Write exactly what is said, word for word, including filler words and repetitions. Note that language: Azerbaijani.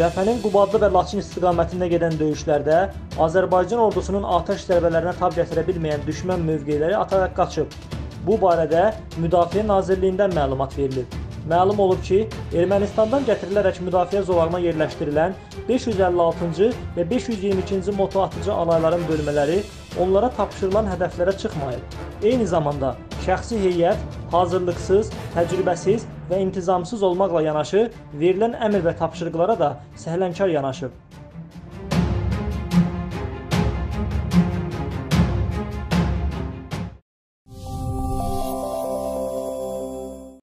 Cəbhənin Qubadlı və Laçın istiqamətində gedən döyüşlərdə Azərbaycan ordusunun atəş zərbələrinə tab gətirə bilməyən düşmən mövqeləri ataraq qaçıb. Bu barədə Müdafiə Nazirliyindən məlumat verilib. Məlum olub ki, Ermənistandan gətirilərək müdafiə zolağına yerləşdirilən beş yüz əlli altıncı və beş yüz iyirmi ikinci motoatıcı alayların bölmələri onlara tapşırılan hədəflərə çıxmayıb. Eyni zamanda şəxsi heyət hazırlıqsız, təcrübəsiz və intizamsız olmaqla yanaşı verilən əmr və tapşırıqlara da səhlənkar yanaşıb.